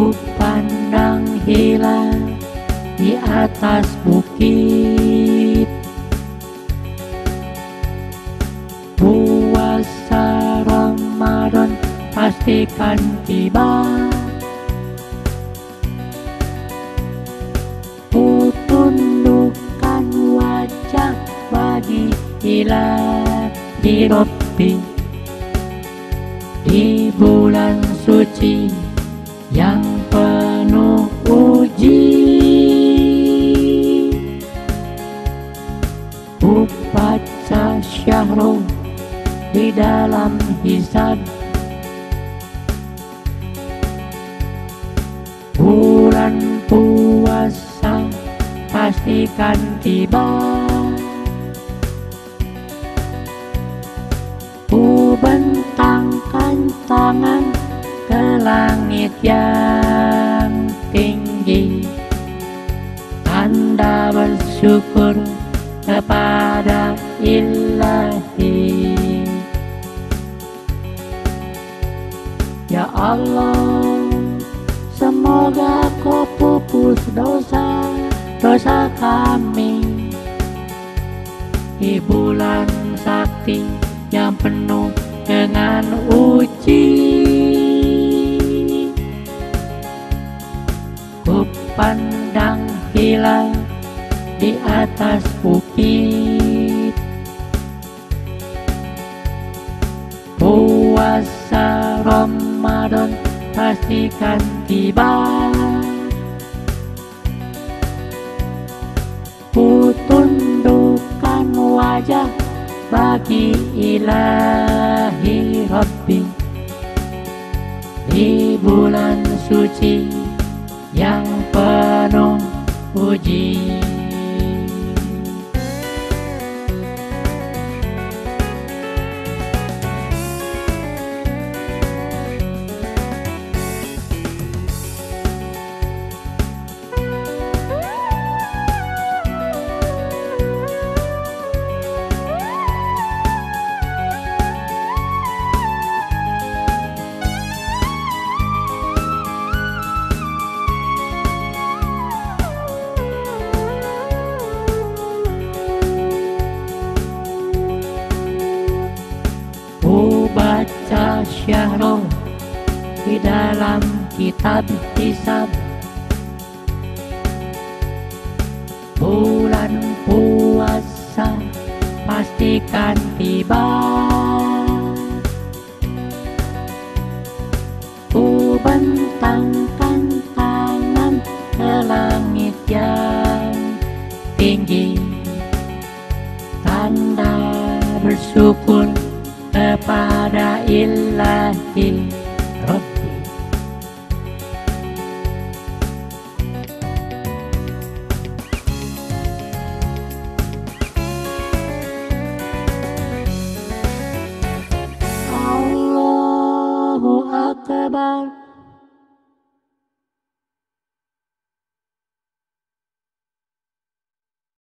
Ku pandang hilal di atas bukit. Puasa Ramadan pastikan tiba. Ku tundukkan wajah bagi ilahi Rabbi di bulan suci yang penuh uji. Ku baca syahrul di dalam hisab. Bulan puasa pastikan tiba. Ku bentangkan tangan ke langit yang tinggi, tanda bersyukur kepada Ilahi. Ya Allah, semoga Kau pupus dosa kami di bulan sakti yang penuh dengan uji. Ku pandang hilal di atas bukit. Puasa Ramadan pastikan tiba. Ku tundukkan wajah bagi ilahi Rabbi di bulan suci yang penuh uji. Ku baca syahrul di dalam kitab hisab. Bulan puasa pastikan tiba. Ku bentangkan tangan ke langit yang tinggi, tanda bersyukur kepada Ilahi.